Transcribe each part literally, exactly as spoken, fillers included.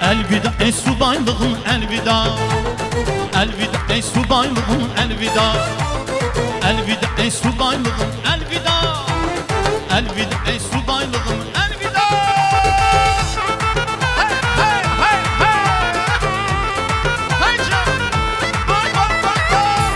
Elvida ey subaylığım elvida, elvida ey subaylığım elvida, elvida ey subaylığım elvida, elvida ey subaylığım elvida. Hey hey hey hey, hey canım, vay vay vay vay.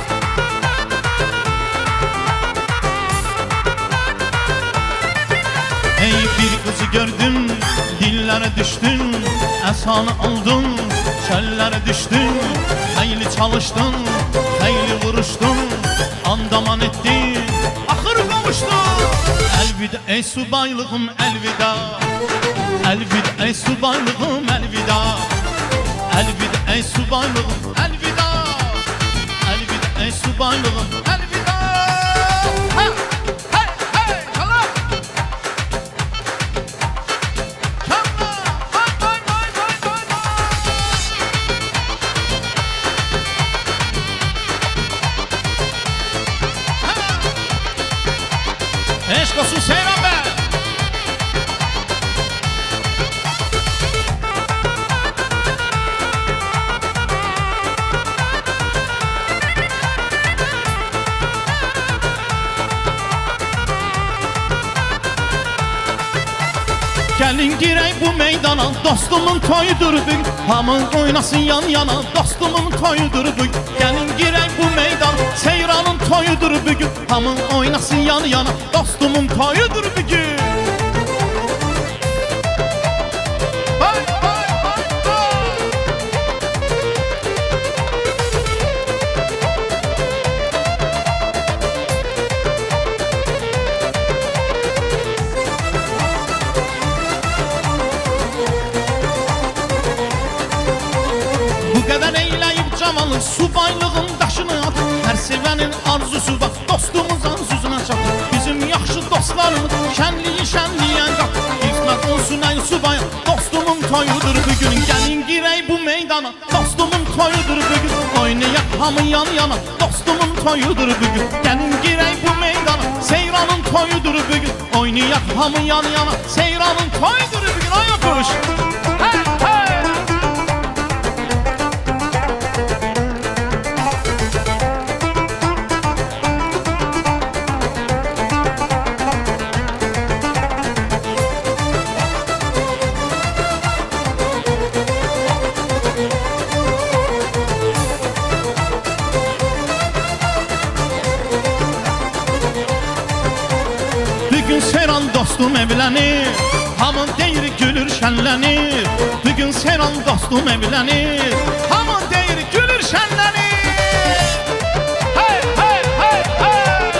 Ey bir kızı gördüm, dillere düştün, esanı aldın, çöllere düştün. Hayli çalıştın, hayli vuruştun, andaman ettin, ahır kavuştun. Elvida ey subaylığım elvida, elvida ey subaylığım elvida, elvida ey subaylığım elvida, elvida ey subaylığım elvida. Ha! Hey hey çalar. Eşk olsun Seyran be. Gelin girey bu meydana, dostumun toyudur bugün. Hamın oynasın yan yana, dostumun toyudur bugün. Gelin girey bu meydan, Seyran'ın toyudur bugün. Hamın oynasın yan yana, dostumun toyudur bugün. Bay bay bay bay. Bu kadar eyleyip camalı, subaylığın daşını at. Her sevenin arzusu var, dostumuz arzusuna çat. Bizim yaxşı dostlarımız şenliği şenliğe kat. İsmet olsun ey subay, dostumun toyudur bugün. Gelin girey bu meydana, dostumun toyudur bugün. Oynayak hamı yan yana, dostumun toyudur bugün. Gelin girey bu meydana, Seyran'ın toyudur bugün. Oynayak hamı yan yana, Seyran'ın toyudur bugün. Ay yapış. Hey hey. Bugün Seyran dostum evlenir, hamın deyir gülür şenlenir. Bugün Seyran dostum evlenir, hamın deyir gülür şenlenir. Hey hey hey hey.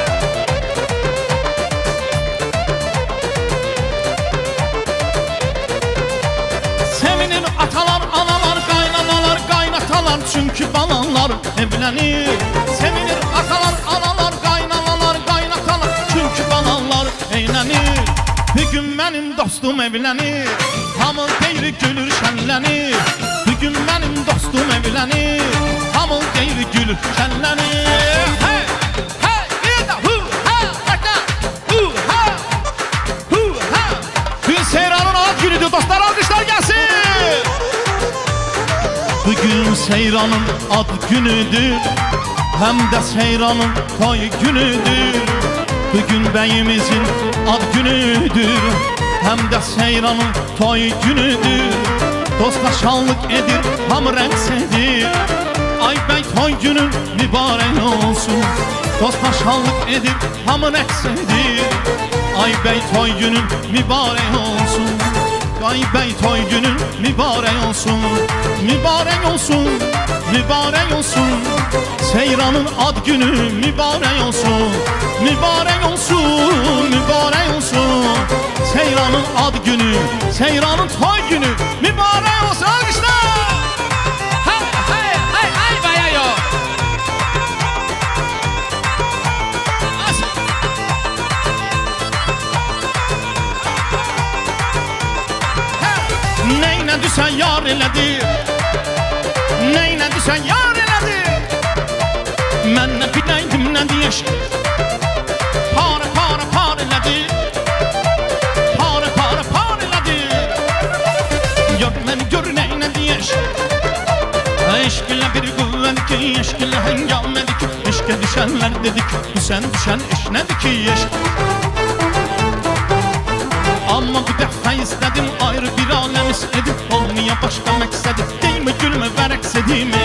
Sevinir atalar, analar, kaynanalar, kaynatalar. Çünkü balanlar evlenir. Sevinir atalar, analar, kaynanalar, kaynatalar. Çünkü balanlar eğlenir. Bugün benim dostum evlenir, hamın deyri gülür şenlenir. Bugün benim dostum evlenir, hamın deyri gülür şenlenir. Hey hey bir de hu ha dakika hu ha hu ha. Bugün Seyran'ın ad günüdür dostlar, alkışlar gelsin. Bugün Seyran'ın ad günüdür, hem de Seyran'ın toy günüdür. Bugün beyimizin ad günüdür, hem de Seyran'ın toy günüdür. Dostlar şanlık edir, ham rəqs edir. Ay bey toy günün mübarək olsun. Dostlar şanlık edir, ham rəqs edir. Ay bey toy günün mübarək olsun. Ay bey toy günün mübarək olsun. Mübarək olsun, mübarək olsun. Seyran'ın ad günü mübarək olsun. Mübarək olsun, mübarək olsun. Seyran'ın ad günü, Seyran'ın toy günü mübarək olsun. Alkışlar. Hey hey hey hey bayayo. Neynə düşən yar elədi, neynə düşən yar elədi. Mən nə biləydim nə deyəş, para para para elədi. Para para para elədi. Gör məni gör neynə deyəş. eşkile hengamedik. Eşke düşenler dedik, düşen düşen eş nedir ki eşk? Amma bu dəfə istədim, ayrı bir aləm istədim. Olmaya başqa məqsədim, deymi gülmə və rəqs edimi.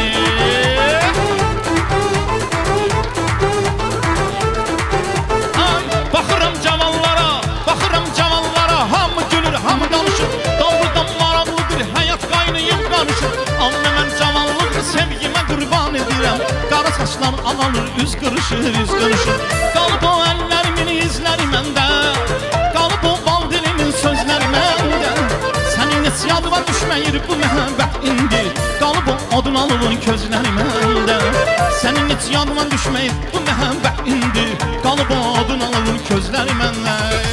Ay, baxıram cavanlara, baxıram cavanlara. Hamı gülür, hamı danışır, doğrudan maraqlıdır, həyat qaynayıb qarışır. Amma mən cavanlığı sevgimə qurban edirəm. Qara saçlar alanır, üz qırışır, üz qırışır. Qalıb o əllərimin izləri məndə, qalıb o bal dilimin sözləri məndə. Sənin heç yadıma düşməyir bu məhəbbət indi, qalıb o odun alığın közləri məndə. Sənin heç yadıma düşməyir bu məhəbbət indi, qalıb o odun alığın közləri məndə.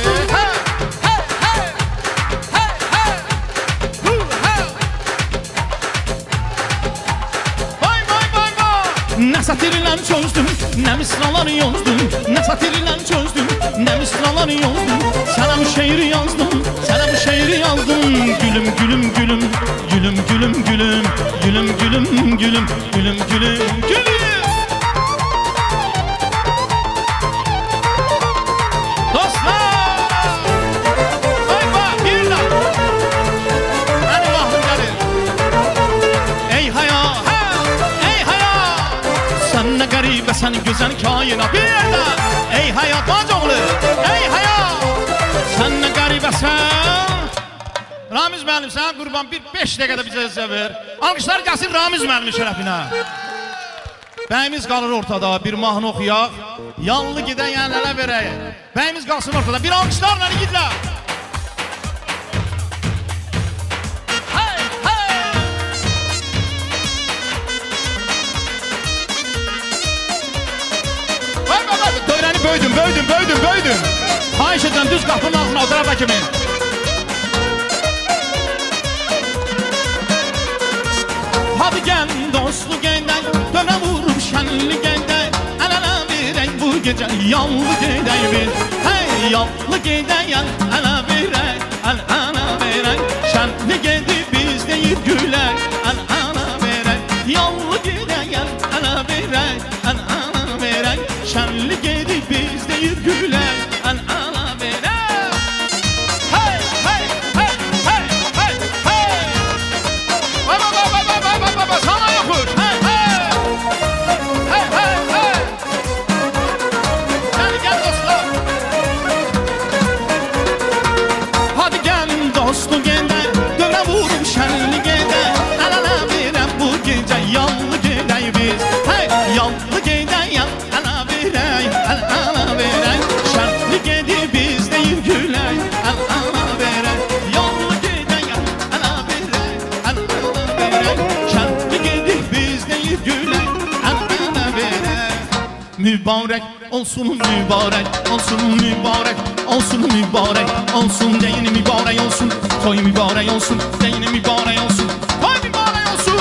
Nə satirlə çözdüm, nə misralar yozdum. Nə satirlə çözdüm, nə misralar yozdum. Sənə bu şeiri yazdım, sənə bu şeiri yazdım. Gülüm, gülüm, gülüm, gülüm, gülüm, gülüm. Gülüm, gülüm, gülüm, gülüm, gülüm, gülüm. Dostlar! Vay vay, bir lan! Hadi vaxtım gəlir. Ey hayat! Sən nə qəribə, sən gözəl kainat. Bir yerdən, ey həyat bacoğlu, ey həyat. Sən nə qəribəsən. Ramiz müəllim, sənə qurban bir beş dəqiqədə bizə izə ver. Alqışlar gəlsin Ramiz müəllimin şərəfinə. Bəyimiz qalır ortada, bir mahnı oxuyaq. Yanlı gedən yənələ verək. Bəyimiz qalsın ortada, bir alqışlarla gidlər. Böyüdüm, böyüdüm, böyüdüm, böyüdüm. Xahiş edirəm, düz qapının ağzına o tarafa kimi. Hadi gəl dostlu gedək, dönə vurup şənli gedək. Əl-ələ verək bu gecə, yanlı gedək biz. Hey, yanlı gedək, əl-ələ verək, əl-ələ verək. Şənli gedib biz deyib gülək, əl-ələ verək. Yanlı gedək, əl-ələ verək, əl-ələ verək. Şənli gedib biz deyib gülək, əl-ələ verək. Hey, hey, hey, hey, hey, hey. Vay, vay, vay, vay, vay, vay, vay, sana yoxur. Hey, hey, hey, hey, hey. Gəl, gəl dostlar. Hadi gəl dostlu gedək, dövrə vurup şənli gedək. Əl-ələ verək bu gecə, yanlı gedək biz. Hey, yanlı gedək, əl-ələ verək, əl-ələ verək. Şərtli gedib biz deyib gülək, əl-ələ verək. Yanlı gedək, əl-ələ verək, əl-ələ verək. Şərtli gedib biz deyib gülək, əl-ələ verək. Mübarək olsun, mübarək olsun, mübarək olsun, mübarək olsun. Deyini mübarək olsun, toy mübarək olsun. Deyini mübarək olsun, toy mübarək olsun.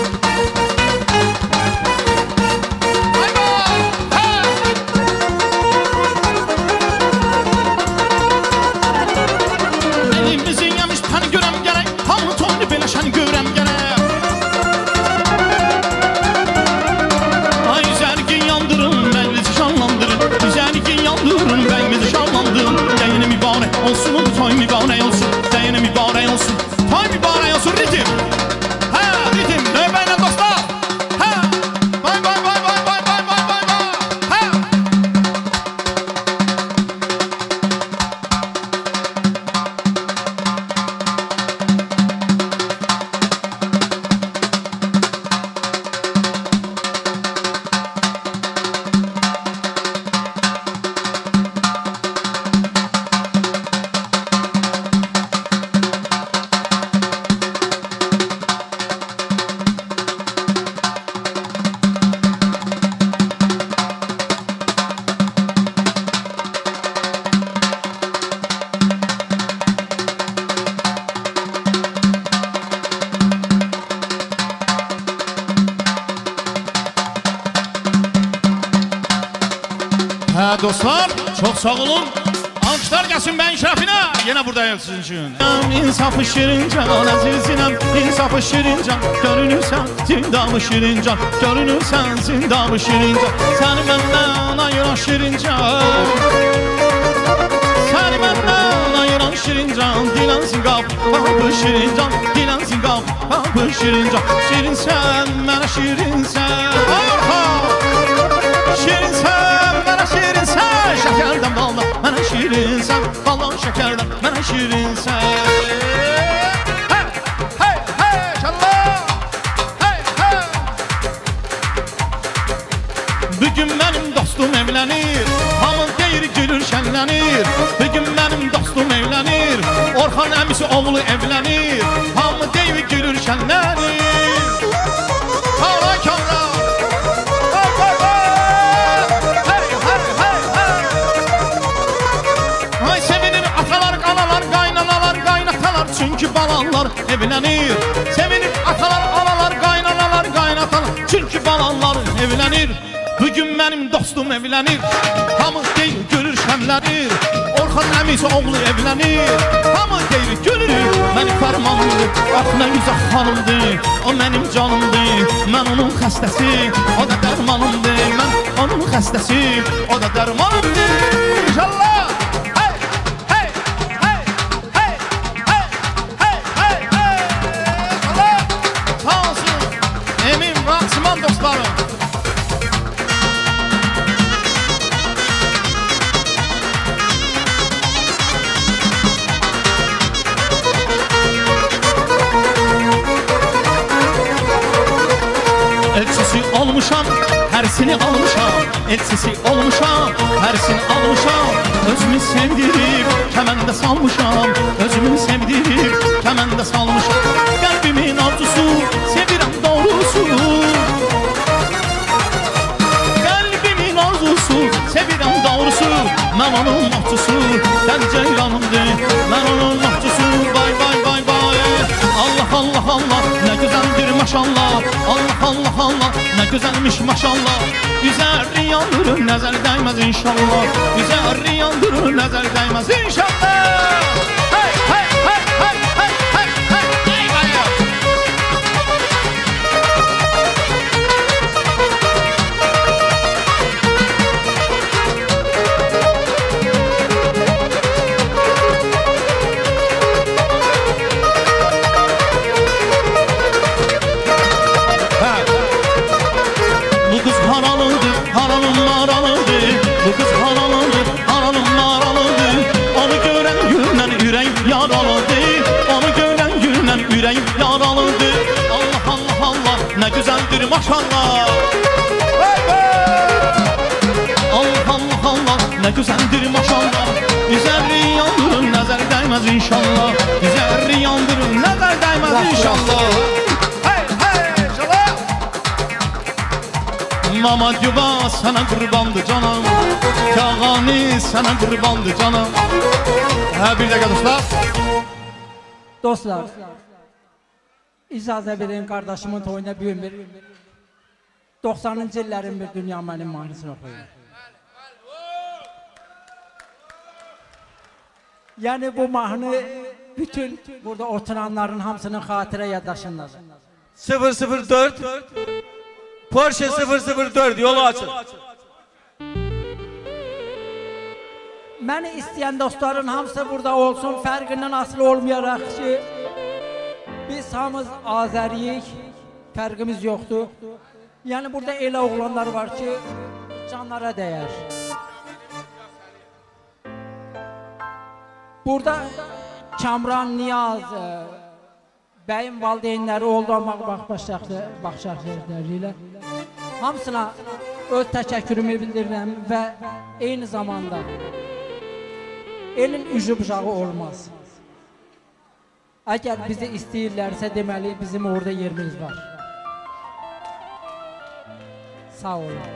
Şən görəm gərək. Ay üzərgin yandırın, məclisi şanlandırın. Üzərgin yandırın, bəyimizi şanlandırın. Deyini mübarək olsun, toy mübarək olsun. Deyini mübarək olsun, toy mübarək olsun. Ritim, hə, ritim, növbəylə dostlar. Hə, vay, vay, vay, vay, vay, vay, vay, vay, hə. Hə dostlar, çox sağ olun. Alqışlar gelsin ben şerefine. Yine buradayım sizin için. İnsafı şirincan azizinem, insafı şirincan. Görünürsen zindamı şirincan, görünürsen zindamı şirincan. Seni benden ayıran şirincan, seni benden ayıran şirincan. Dilensin qap, kapı şirincan, dilensin qap, kapı şirincan. Şirinsen, mənə şirinsen. Şirinsen, mənə şirinsen. Şekerden balda, mənə şirinsen. Baldan şekerden, mənə şirinsen. Hey, hey, hey, şallah. Hey, hey. Bugün benim dostum evlenir, hamı deyir gülür şenlenir. Bugün benim dostum evlenir, Orhan əmisi oğlu evlenir. Hamı deyir gülür şenlenir. Sağla kamra. Çünkü balanlar evlenir. Sevinir atalar, analar, kaynanalar, kaynatalar. Çünkü balanlar evlenir. Bugün benim dostum evlenir. Hamı değil görür şemlenir. Orhan əmisi oğlu evlenir. Hamı değil görür. Benim fermanımdır, ah ne güzel hanımdır. O benim canımdır, ben onun xəstəsi. O da dermanımdır, ben onun xəstəsi. O da dermanımdır. İnşallah. Dostlarım. Elçisi olmuşam, hersini almışam. Elçisi olmuşam, hersini almışam. Özümü sevdirip kemende salmışam. Özümü sevdirip kemende salmışam. Kalbimin arzusu, sevirəm doğrusu. Kalbimin arzusu, sevirəm doğrusu. Ben onun mahcusu, sen ceylanımdır. Ben onun mahcusu, bay bay bay bay. Allah Allah Allah, ne güzeldir maşallah. Allah Allah Allah, ne güzelmiş maşallah. Üzerri yandırır, nazar değmez inşallah. Üzerri yandırır, nazar değmez inşallah. Hey hey hey hey hey hey hey hey hey. Ne güzeldir maşallah. Allah Allah Allah, ne güzeldir maşallah. Üzerri yandırın, nazar değmez inşallah. Üzerri yandırın, nazar değmez inşallah. Hey hey şallah. Mama yuva sana kurbandı canım. Kağani sana kurbandı canım. Ha bir dakika dostlar. Dostlar, icazə verin kardeşimin toyuna büyün bir doksanıncı illərin bir dünya mənim mahnısını oxuyun. Yani bu mahnı bütün burada oturanların hamısının xatirə yaddaşındadır. sıfır sıfır dört Porsche sıfır sıfır dört yolu açın. Məni istəyən dostların hamısı burada olsun, fərqindən asılı olmayaraq ki, biz hamımız Azəriyik, fərqimiz yoxdur. Yəni burada elə oğlanlar var ki, canlara dəyər. Burada Kamran, Niyaz, bəyin valideynləri oldu olmaq baxışları ilə hamısına öz təşəkkürümü bildirirəm və eyni zamanda elin üzü bucağı olmaz. Əgər bizi istəyirlərsə deməli bizim orada yerimiz var. Sağ olun.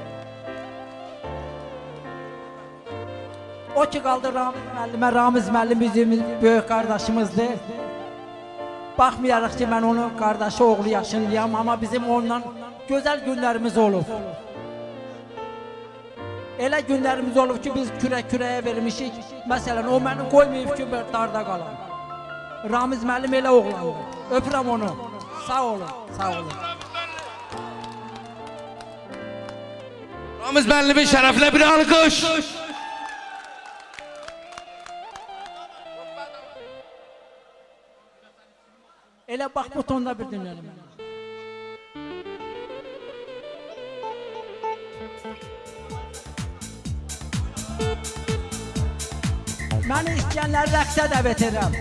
O ki qaldı Ramiz müəllimə, Ramiz müəllim bizim böyük qardaşımızdır. Baxmayaraq ki mən onun qardaşı oğlu yaşındayam, amma bizim onunla gözəl günlərimiz olub. Elə günlərimiz olub ki, biz kürək-kürəyə vermişik. Məsələn, o məni qoymayıb ki, darda qalam. Ramiz müəllim elə oğlandır. Öpürəm onu. Sağ olun, sağ olun. Ramiz müəllimin şərəfinə bir alqış. Elə bax bu tonda bir dinlərim. Məni istəyənlər rəqsə dəvət edirəm.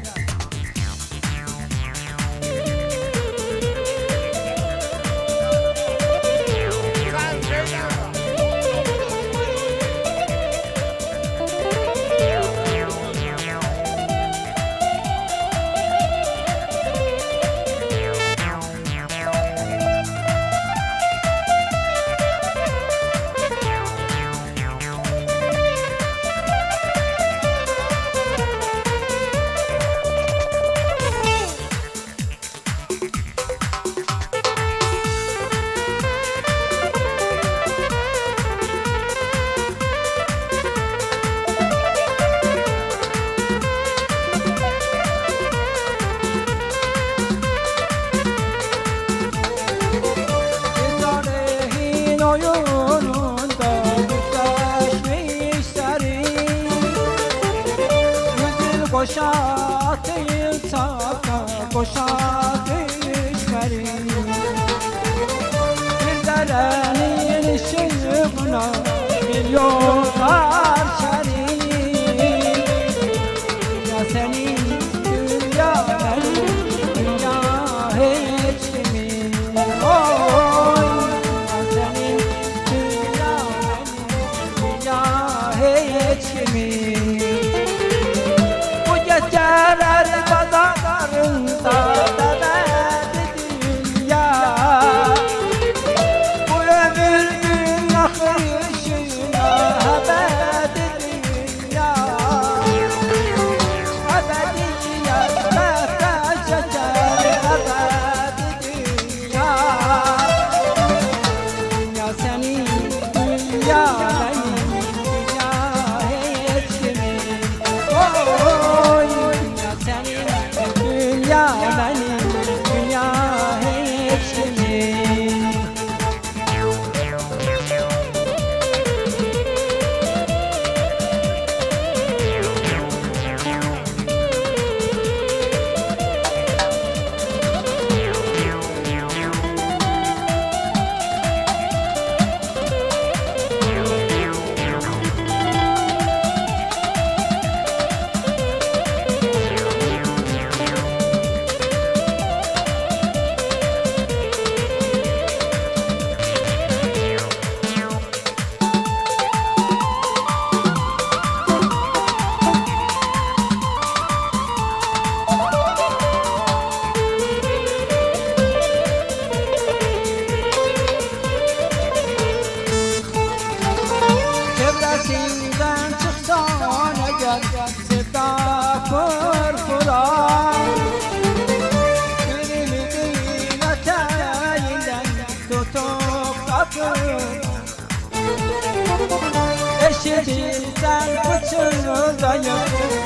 Eşitirsen fıçırdayım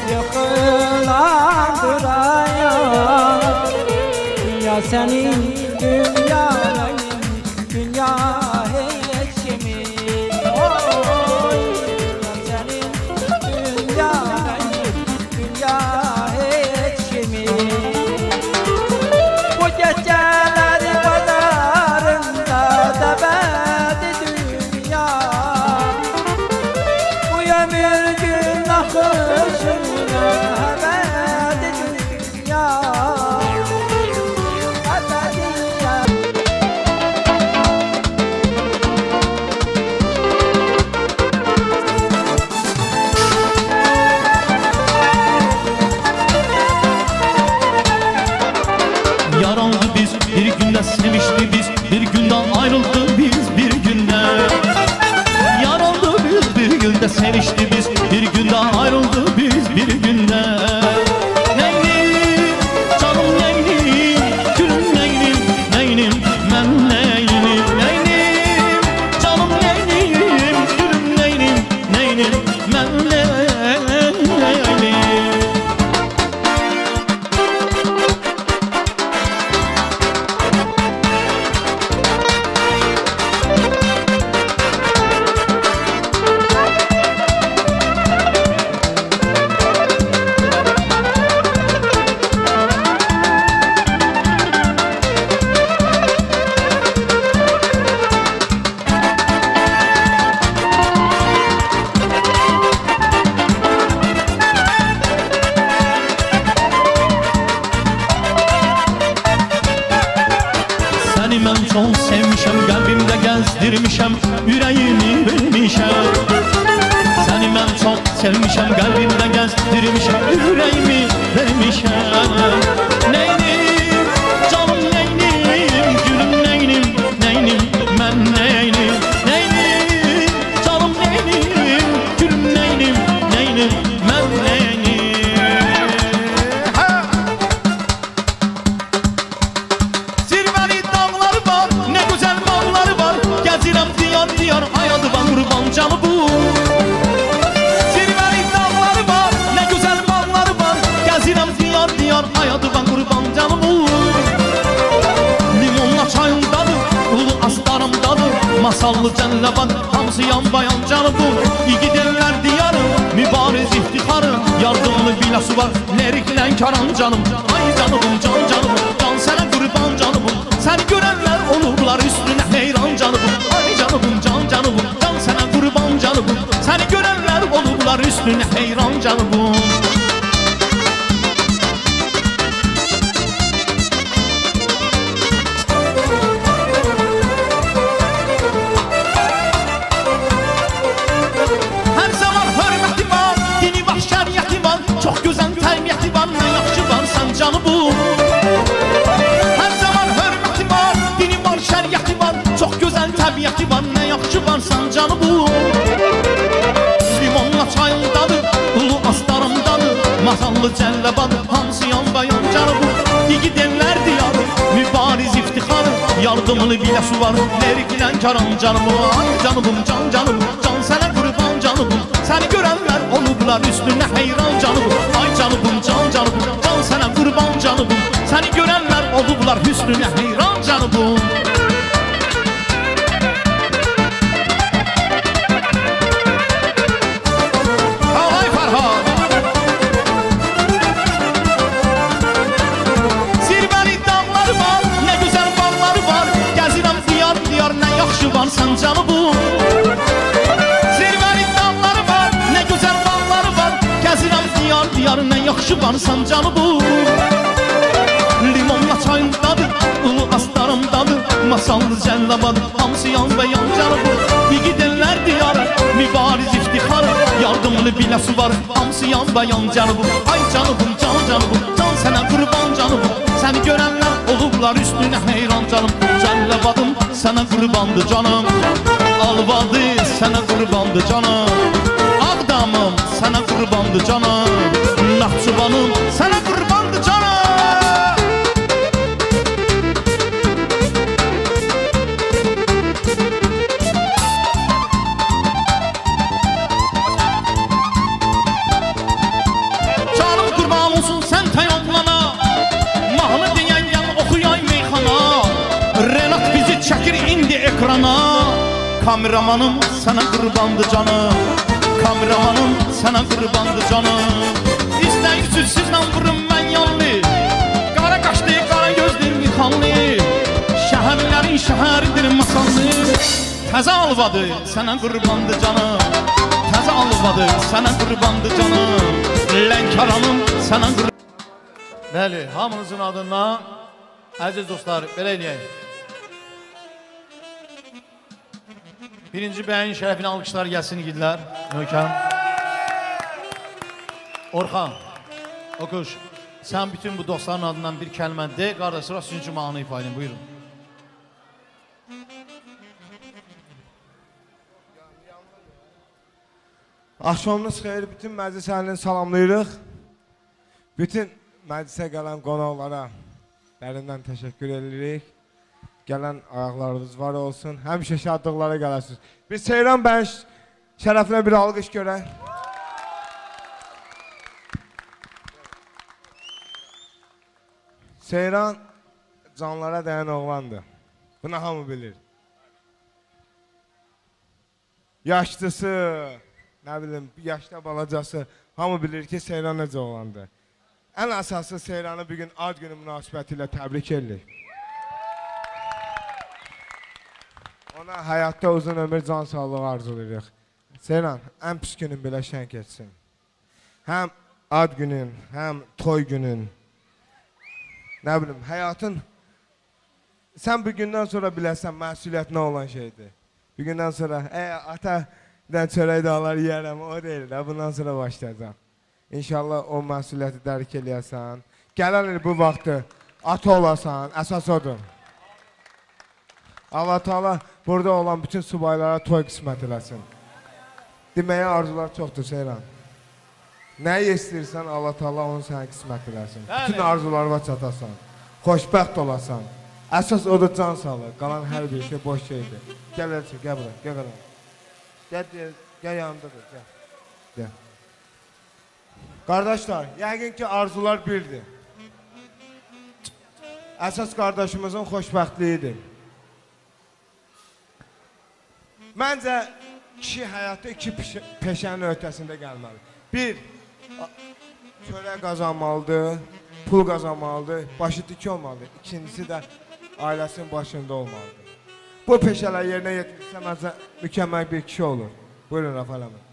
yıkılan duraya. Dünya senin, dünya benim, dünya hiç kimin. Oy, dünya senin, dünya benim, dünya hiç kimin. Bu geceler pazarında da bedi dünya. Bu ömür gün akışına bedi dünya. Yarandı biz bir günde, sevişti biz bir günden, ayrıldı biz bir günde. Yarandı biz bir günde, sevişti biz bir günden, ayrıldı biz bir günde. Neynim canım, neynim gülüm, neynim neynim ben, neynim neynim canım, neynim gülüm, neynim çok sevmişəm, qəlbimdə gəzdirmişəm, ürəyimi vermişəm. Səni mən çox sevmişəm, qəlbimdə gəzdirmişəm, ürəyimi vermişəm. Neynim, canım neynim, gülüm neynim, neynim, mən neynim, neynim, canım neynim, gülüm neynim, neynim, mən neynim. Zirvəli dağları var, nə gözəl bağları var, gəzirəm diyar diyar, ayadıma qurban canı bu. Zirvəli dağları var, nə gözəl bağları var, gəzirəm diyar diyar, ayadıma qurban canı bu. Limonla çayındadır, ulu astarımdadır, masallı cəlləbad, hamısı yan bayan canı bu. İgid ellər diyarı, mübariz iftixarı, yardımlı biləsi var, leriklə karan canım. Ay canımım, can canımım, can sənə qurban canımım. Səni görənlər olublar üstünə heyran canımım. Ay canımım, can canımım, can sənə qurban canımım. Səni görənlər olublar üstünə heyran canımım. Hər zaman hörməti var, dini var, şəriəti var, çox gözəl tərbiyyəti var, nə yaxşı var sən canımım. Hər zaman hörməti var, dini var, şəriəti var, çox gözəl təbiəti var, nə yaxşı var sən canımım. Limonla çayındadır, ulu astarımdadır, masallı cəlləbad, hamısı yan bayan canımım. İgid ellər diyarı, mübariz iftixarı, yardımlı biləsi var, leriklə karan canımım. Ay canımım, can canımım, can sənə qurban canımım. Səni görənlər olublar üstünə heyran canımım. Ay canımım, can canımım, can sənə qurban canımım. Səni görənlər olublar üstünə heyran canımım. Alay Farhad. Zirvəli dağları var, nə gözəl bağları var, gəzirəm diyar diyar, nə yaxşı var sən canımım. Zirvəli dağları var, nə gözəl bağları var, gəzirəm diyar diyar, nə yaxşı var sən canımım. Limonla çayındadır, ulu astarımdadır, masallı cəlləbad, hamısı yan və yan canımım. İgid ellər diyarı, mübariz iftixarı, yardımlı biləsi var, hamısı yan və yan canımım. Ay canımım, can canımım, can sənə qurban canımım. Səni görənlər olublar üstünə heyran canım. Cəlləbadım sənə qurbandı canım, Alvadı sənə qurbandı canım, Ağdamım sənə qurbandı canım, Naxçıvanım sənə qurbandı canım. Canım qurban olsun sən təyonlana, mahnı deyən yan oxuyay meyxana. Renat bizi çəkir indi ekrana, kameramanım sənə qurbandı canım, kameramanım sənə qurbandı canım. İstəyirsiniz sizlə vurum mən yanlı, qara qaşlı, qara gözlü, mixanlı, şəhərlərin şəhəridir masallı. Təzə alvadı sənə qurbandı canım, təzə alvadı sənə qurbandı canım, Lənkəranım sənə qurbandı. Bəli, hamınızın adından əziz dostlar, belə eləyək. Birinci bəyin şərəfinə alqışlar gəlsin igidlər. Möhkəm. Orxan, Okuş, sən bütün bu dostların adından bir kəlmə de, qardaş, sıra sizin üçün mahnı ifa edin, buyurun. Axşamınız xeyir, bütün məclis əhlini salamlayırıq. Bütün məclisə gələn qonaqlara dərindən təşəkkür edirik. Gələn ayaqlarınız var olsun, həmişə şadlıqlara gələsiniz. Biz Seyran bəyin şərəfinə bir alqış görək. Seyran canlara dəyən oğlandır. Bunu hamı bilir. Yaşlısı, nə bilim, yaşda balacası hamı bilir ki, Seyran necə oğlandır. Ən əsası Seyranı bugün ad günü münasibəti ilə təbrik edirik. Ona həyatda uzun ömür, can sağlığı arzulayırıq. Seyran, ən pis günün belə şən keçsin. Həm ad günün, həm toy günün, nə bilim, həyatın Sen bugünden sonra bilərsən məsuliyyət nə olan şeydir. Bugündən sonra ey ata dən çörək dağlar yiyərəm, o deyil də, bundan sonra başlayacaq. İnşallah o məsuliyyəti dərk eləyəsən. Gələn il bu vaxtı ata olasan, əsas odur. Allah Teala burada olan bütün subaylara toy qismət eləsin. Deməyə arzular çoxdur Seyran. Nəyi istəyirsən Allah Teala onu sənə qismət eləsin. Bütün arzularına çatasan, xoşbəxt olasan. Əsas odur can sağlığı, qalan hər bir şey boş şeydir. Gəl Elçin, gəl bura, gəl qalan. Gəl, gəl, gəl yanındadır, gəl. Gəl. Qardaşlar, yəqin ki arzular birdir. Əsas qardaşımızın xoşbəxtliyidir. Məncə, kişi həyatı iki peşənin ötəsində gəlməli. Bir, çörək qazanmalıdır, pul qazanmalıdır, başı dik olmalıdır. İkincisi də ailəsinin başında olmalıdır. Bu peşələr yerinə yetirirsə, məncə mükəmməl bir kişi olur. Buyurun, Rafael Əmin.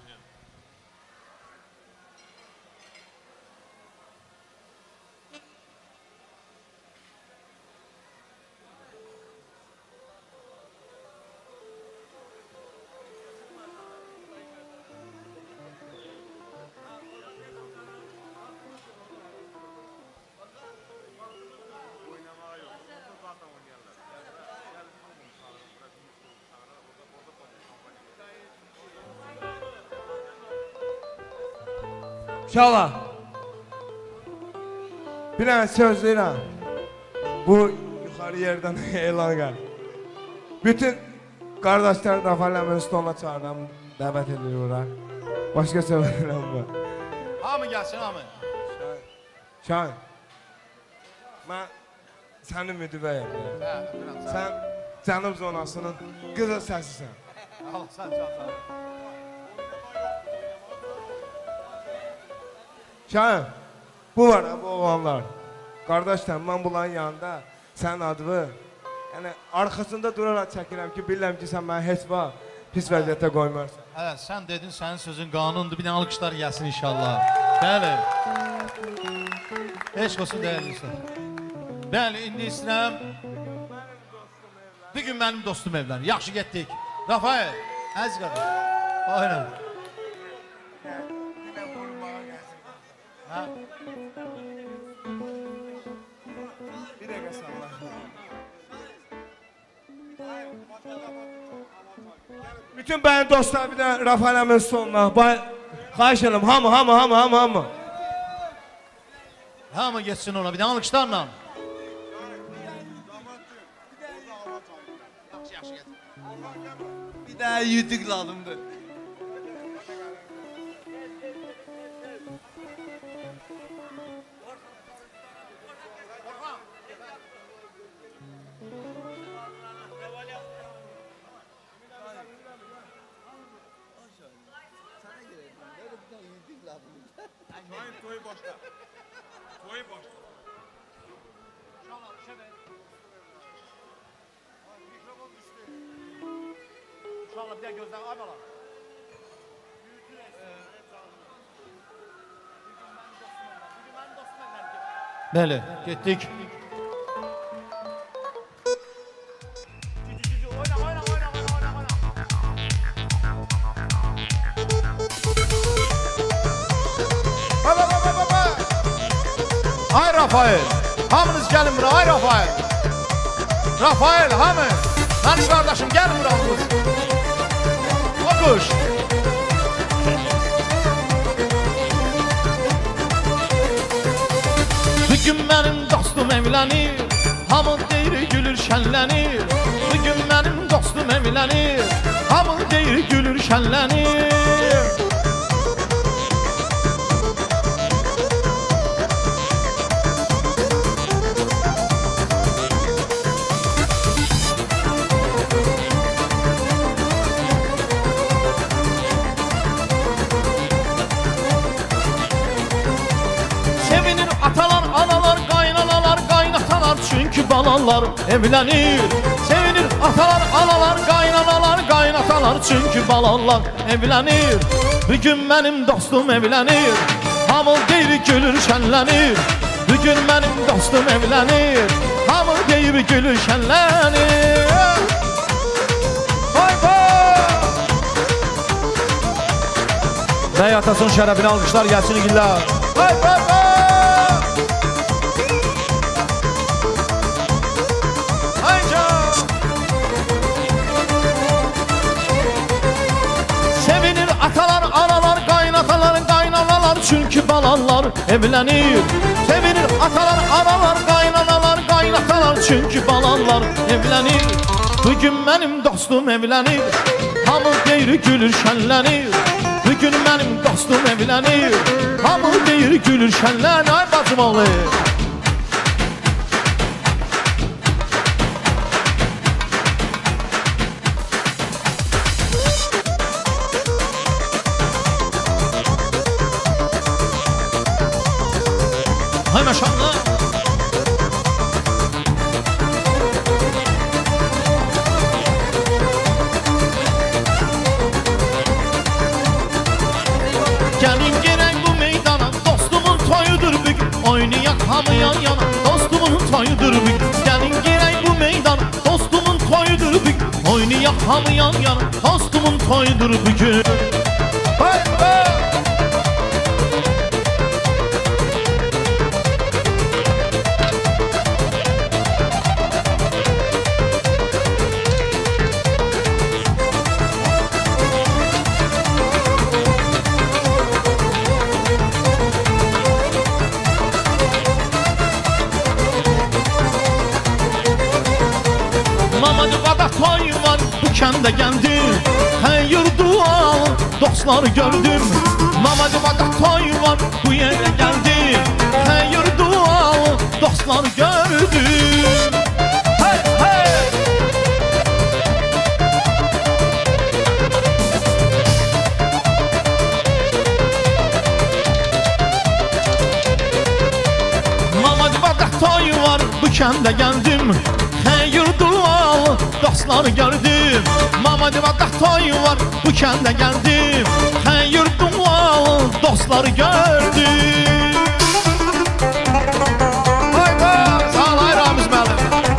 İnşallah. Bir dənə söz deyirəm. Bu yuxarı yerdən elan gəl. Bütün qardaşlar Rafael Əmin stoluna çağıram, dəvət edir ora. Başqa söyləyirəm bu. Hamı gəlsin, hamı. Şahin, mən səni müdivəyəm. Sən Cənub zonasının qızıl səsisən. Allah sən çal. Şahin, bu var ha, bu oğlanlar. Qardaşlar, mən bunların yanında sənin adını, yəni arxasında duraraq çəkirəm ki, bilirəm ki, sən mənə heç vaxt pis vəziyyətə qoymarsan. Hə, sən dedin, sənin sözün qanundur, bir dənə alqışlar gəlsin inşallah. Bəli. Heç olsun dəyərliysən. Bəli, indi istəyirəm. Bir gün mənim dostum evlənir, yaxşı getdik. Rafael, əziz qardaş. Aynen. Bir dəqiqə salla. Bütün bəyin dostlar bir də Rafael Əmin sonuna. Xahiş edirəm, hamı, hamı, hamı, hamı, hamı. Hamı geçsin ona, bir də alqışlarla. Bir daha yüdük lazımdır. Toyu başla. Toyu başla. İnşallah bir də gözdən ay bala. Bəli, getdik. Ay Rafael, hamınız gəlin bura, ay Rafael. Rafael, hamı, mənim qardaşım, gəlin bura. Okuş. Bugün mənim dostum evlənir, hamı deyir gülür şənlənir. Bugün mənim dostum evlənir, hamı deyir gülür şənlənir. Atalar, analar, qaynanalar, qaynatalar, çünkü balalar evlənir. Sevinir atalar, analar, qaynanalar, qaynatalar, çünkü balalar evlənir. Bugün mənim dostum evlənir, hamı deyir gülür şənlənir. Bugün mənim dostum evlənir, hamı deyir gülür şenlenir. Vay vay. Bəy atasının şərəfinə alqışlar gəlsin igillər. Vay vay vay. Hayca. Sevinir atalar, analar, kaynatalar, kaynanalar, çünkü balalar evlenir. Sevinir atalar, analar, kaynanalar, kaynatalar, çünkü balalar evlenir. Bugün benim dostum evlenir, hamı deyir gülür şenlenir. Bugün benim dostum evlenir, hamı deyir gülür şenlenir. Ay bacım oğlu. Hay maşallah. Gelin girek bu meydana, dostumun toyudur bugün. Oynayak hamı yan yana, dostumun toyudur bugün. Gelin girek bu meydana, dostumun toyudur bugün. Oynayak hamı yan yana, dostumun toyudur bugün. Hay hay. Mamacıqada toy var, bu kəndə gəldim. Xeyir dua, dostları gördüm. Mamacıqada toy var, bu yerə gəldim. Xeyir dua, dostları gördüm. Hey hey. Mamacıqada toy var, bu kəndə gəldim. Xeyir dua, dostları gördüm. Mamacıqada toy var, bu kəndə gəldim. Xeyir dua, dostları gördüm. Vay vay, sağ ol ay Ramiz müəllim.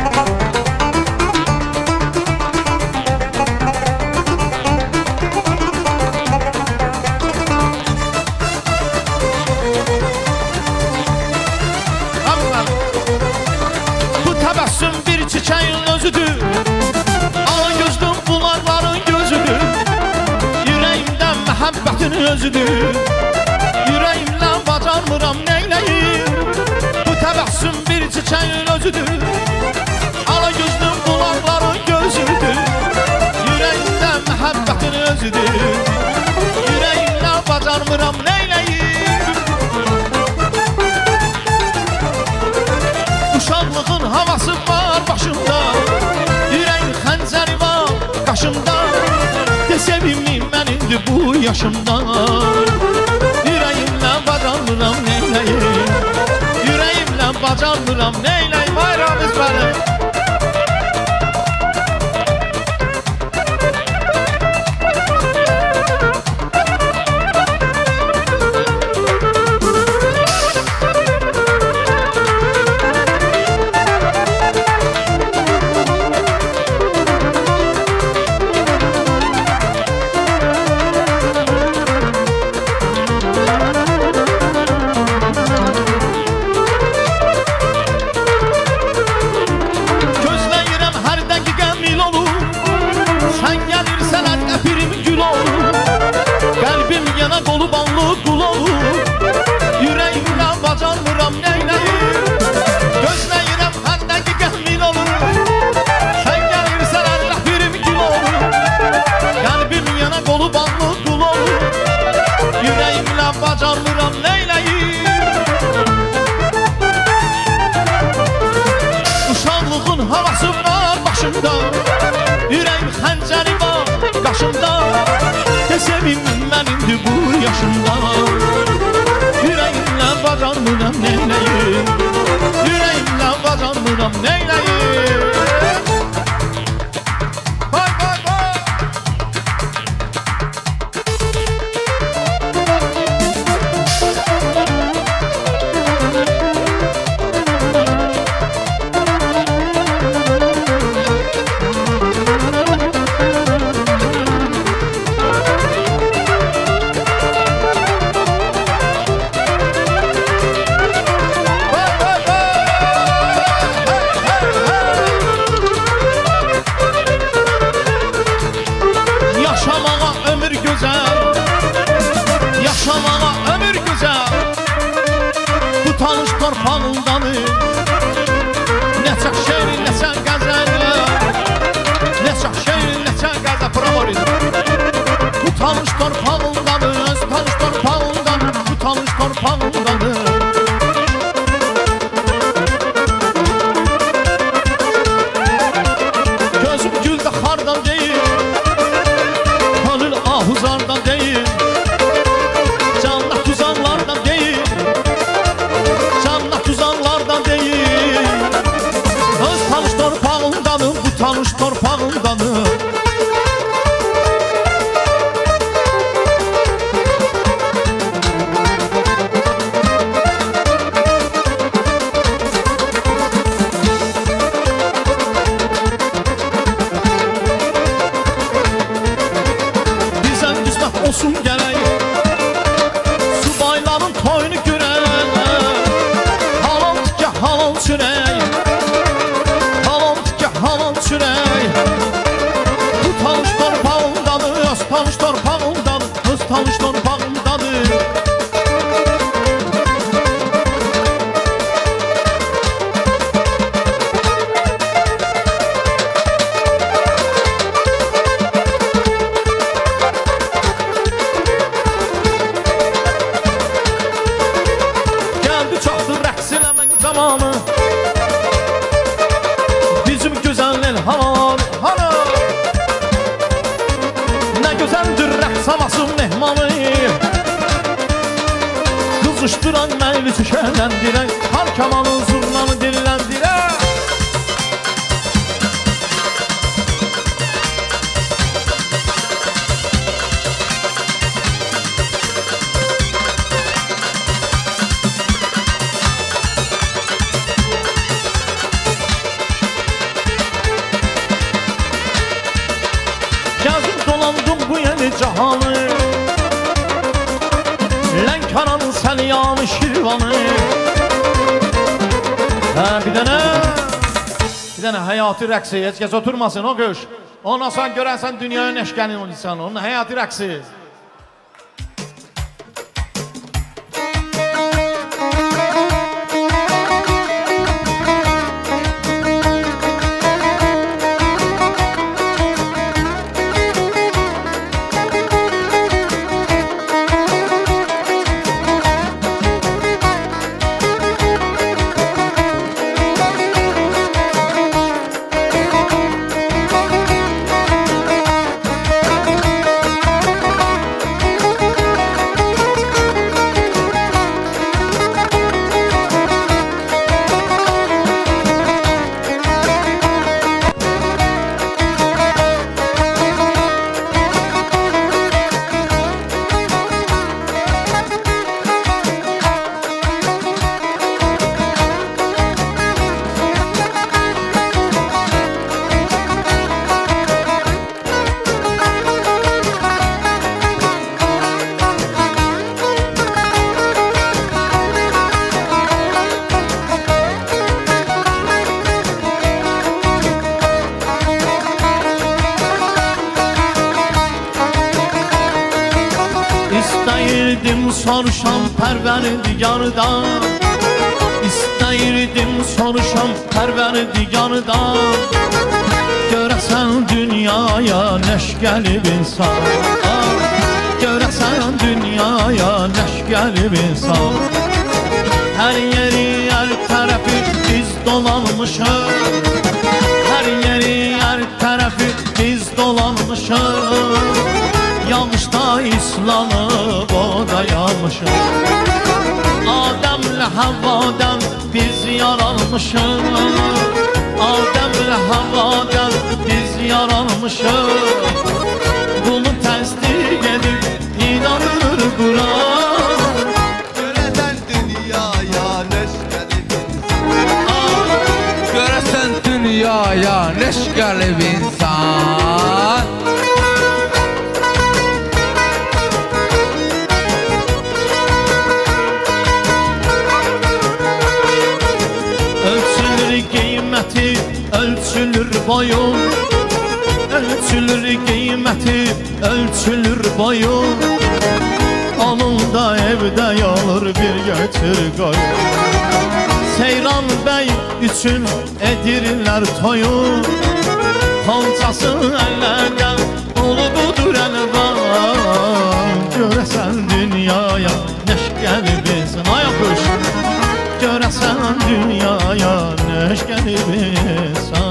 Ramiz müəllim. Bu təbəssüm bir çiçəyin özüdür. Ala gözlüm bunların gözüdür. Yüreğimden məhəbbətin özüdür. Yüreğimlə bacarmıram neyləyim. Bu təbəssüm bir çiçəyin özüdür. Ala gözlüm bunların gözüdür. Yüreğimdən məhəbbətin özüdür. Yüreğimlə bacarmıram neyləyim. Uşaqlığın havası var başımda. Yüreğin xəncəri var qaşımda. De sevimim mən indi bu yaşımda. Yüreğimlə bacarmıram neyləyim. Yüreğimlə bacarmıram neyləyim. Ay Ramiz mənim. Bacarmıram neyləyim. Uşaqlığın havası var başımda. Yüreğim xəncəri var qaşımda. De sevimim mən indi bu yaşımda. Yüreğimlə bacarmıram neyləyim. Yüreğimlə bacarmıram neyləyim. Vay vay vay. torpağındadır. Ne çok şehir, ne çok gazel. Ne çok şehir, ne çok gazel. Bravo dedim. Utanmış torpağındadır, utanmış torpağındadır, utanmış torpağındadır. Gözüm gülde xardan değil, kanır ahuzardan değil, canla tuzanlardan değil, canla tuzanlardan değil. Öz tanış torpağındadır, bu tanış torpağındadır. Olsun gerek subayların toyunu görək, halal tikə halal çürək, halal tikə halal çürək. Bu tanış torpağındadır, öz tanış torpağındadır, öz tanış torpağındadır. Bizim güzelliğin havalı, hala ne güzeldir rəqs havasın mehmanı. Kızıştıran meyli tükənləndirək, har kamanın zurnanı dilləndirək. Gəzim dolandım bu yeni cahanı, Lənkaranın Səliyanı Şirvanı. Hə, bir dənə Bir dənə həyatı rəqsi, heç kəs oturmasın o qış. Ondan sonra görənsən dünyaya neşkənin o insan, onun həyatı rəqsi. İstəyirdim soruşam Pərvərdigardan, İstəyirdim soruşam Pərvərdigardan. Görəsən dünyaya neş gəlib insan, görəsən dünyaya neş gəlib insan. Hər yeri, hər tərəfi biz dolanmışıq, hər yeri, hər tərəfi biz dolanmışıq. Yağışda islanıb o da yanmışıq, Adəmlə Havvadan biz yaranmışıq, Adəmlə Havvadan biz yaranmışıq. Bunu təsdiq edib inanır Quran. Görəsən dünyaya neş gəlib insan, görəsən dünyaya neş gəlib insan. Qiyməti ölçülür boyun, ölçülür qiyməti ölçülür boyun. Onun da evdə yalır bir götür qoyun, Seyran Bey üçün edirlər toyu. Xalçası əllərdə olu budur əlvan. Görəsən dünyaya neş gəlibinsən. Ay oxuş. Görəsən dünyaya neş gəlibinsən.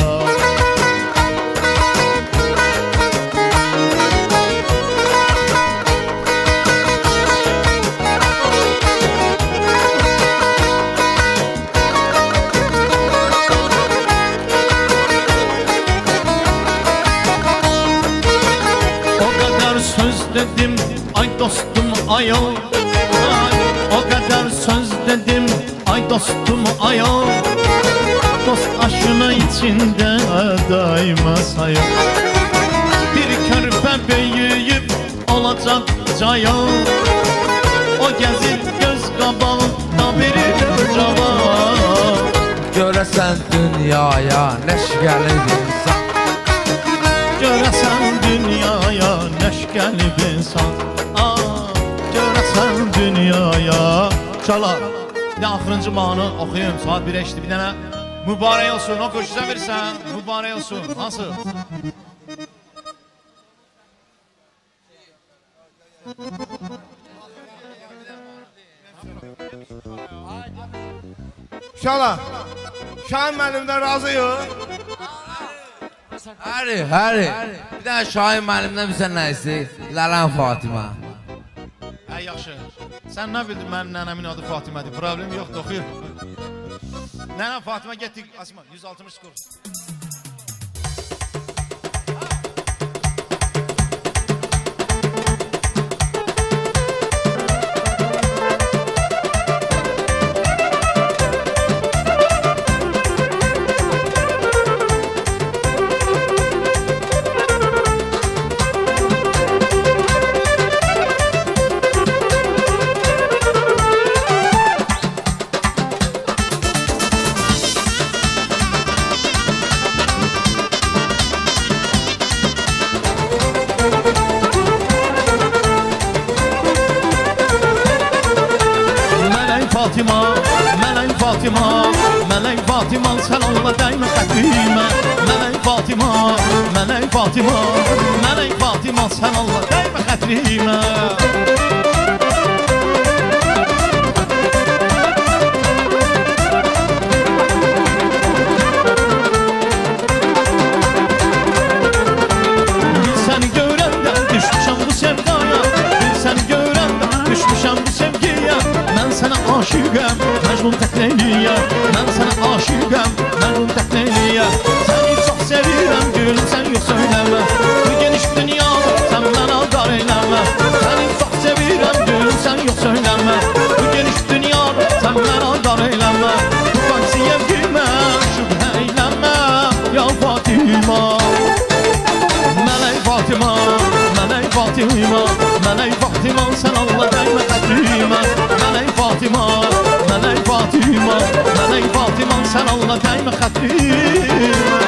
Dedim ay dostum ayol, o kadar söz dedim ay dostum ayol. Dost aşına içinde daima sayıl. Bir körpe büyüyüp olacak cayol. O gezir göz qabağında biri cavan. Görəsən dünyaya neş gəlib insan. Görəsən dünyaya neş gəlib insan. Aa, görəsən dünyaya. Çalar. Bir de axırıncı mahnı oxuyum. Saat birə işdi. Bir dənə mübarək olsun. O koşuza verirsən. Mübarək olsun. Nasıl? İnşallah. Şahin müəllimdən razıyıq. Həri, həri. Bir dənə Şahin müəllimdən bizə nə istəyir? Ləlan Fatimə. Hə, yaxşı. Sən nə bildin mənim nənəmin adı Fatimədir? Problem yoxdur, oxuyur. Nənəm Fatimə getdik. Asma, yüz altmış skor. Mələk Fatima, Mələk Fatima, sən Allah dəymə xətrimə. Mələk Fatima, Mələk Fatima, Mələk Fatima, sən Allah dəymə xətrimə. Bir səni görəndə düşmüşəm bu sevdaya, bir səni görəndə düşmüşəm bu sevgiyə. Mən sənə aşıqəm, Məcnun Təkleyliyə. Mən sənə aşıqəm, Məcnun Təkleyliyə. Səni çox sevirəm, gülüm sən yox söyləmə. Bu geniş dünyada sən mənə dar eyləmə. Səni çox sevirəm, gülüm sən yox söyləmə. Bu geniş dünyada sən mənə dar eyləmə. Bu qansiyəm gülmə, şübhə eyləmə. Ya Fatima, Mələk Fatima, Mələk Fatima, Mələk Fatima, sən Allah dəymə xətrimə. Mələk Fatima, Mələk Fatima, Mələk Fatima, sən Allah dəymə xətrimə.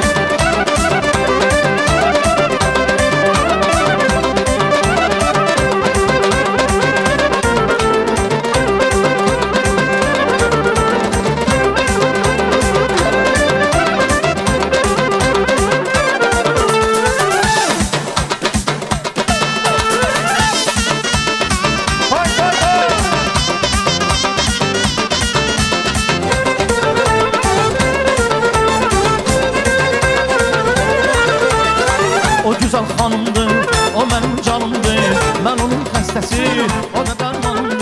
O güzel xanımdır, o mənim canımdır. Mən onun xəstəsi, o da dərmanımdır.